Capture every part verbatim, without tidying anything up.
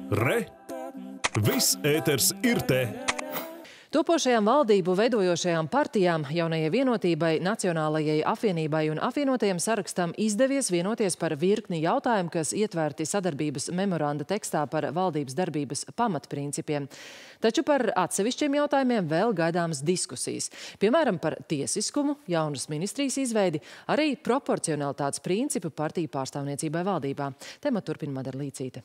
Re! Viss ēters ir te! Topošajām valdību veidojošajām partijām, jaunajai vienotībai, Nacionālajai apvienībai un apvienotajam sarakstam izdevies vienoties par virkni jautājumu, kas ietverti sadarbības memoranda tekstā par valdības darbības pamatprincipiem. Taču par atsevišķiem jautājumiem vēl gaidāmas diskusijas. Piemēram, par tiesiskumu, jaunas ministrijas izveidi, arī proporcionalitātes principu partiju pārstāvniecībai valdībā. Tematu turpina Madara Līcīte.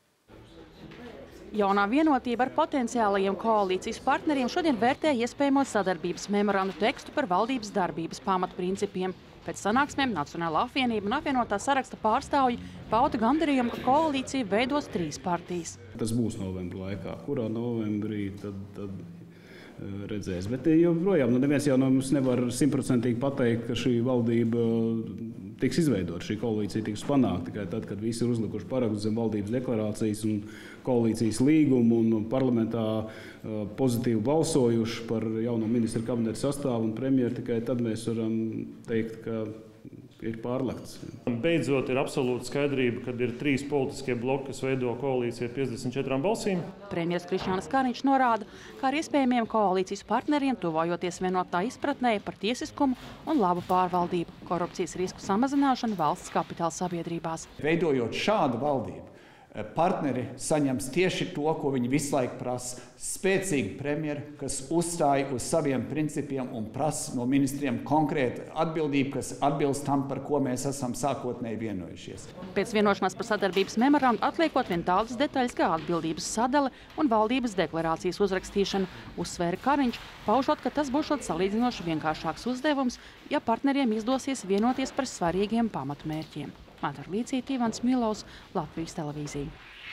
Jaunā vienotība ar potenciālajiem koalīcijas partneriem šodien vērtē iespējamo sadarbības memorandu tekstu par valdības darbības pamatprincipiem. Pēc sanāksmēm Nacionālā apvienība un apvienotā saraksta pārstāvji pauda gandarījumu, ka koalīcija veidos trīs partijas. Tas būs novembra laikā. Kurā novembrī tad, tad redzēs. Bet joprojām nu, neviens jau no mums nevar simtprocentīgi pateikt, ka šī valdība tiks izveidot, šī koalīcija tiks panākt tikai tad, kad visi ir uzlikuši parakstus zem valdības deklarācijas un koalīcijas līgumu un parlamentā pozitīvi balsojuši par jauno ministru kabineta sastāvu un premjeru, tikai tad mēs varam teikt, ka ir pārlekts. Beidzot ir absolūta skaidrība, kad ir trīs politiskie bloki, kas veido koalīciju ar piecdesmit četrām balsīm. Premjers Krišjānis Kariņš norāda, ka ar iespējamiem koalīcijas partneriem tuvojoties vienotā izpratnē par tiesiskumu un labu pārvaldību, korupcijas risku samazināšanu valsts kapitāla sabiedrībās. Veidojot šādu valdību, partneri saņems tieši to, ko viņi visu laiku prasa. Spēcīgi premjeri, kas uzstāja uz saviem principiem un prasa no ministriem konkrētu atbildību, kas atbilst tam, par ko mēs esam sākotnēji vienojušies. Pēc vienošanās par sadarbības memorandu atliekot vien tādas detaļas kā atbildības sadale un valdības deklarācijas uzrakstīšana, uzsvēra Kariņš, paužot, ka tas būs salīdzinoši vienkāršāks uzdevums, ja partneriem izdosies vienoties par svarīgiem pamatmērķiem. Madara Līcīte, Ivans Milovs, Latvijas televīzija.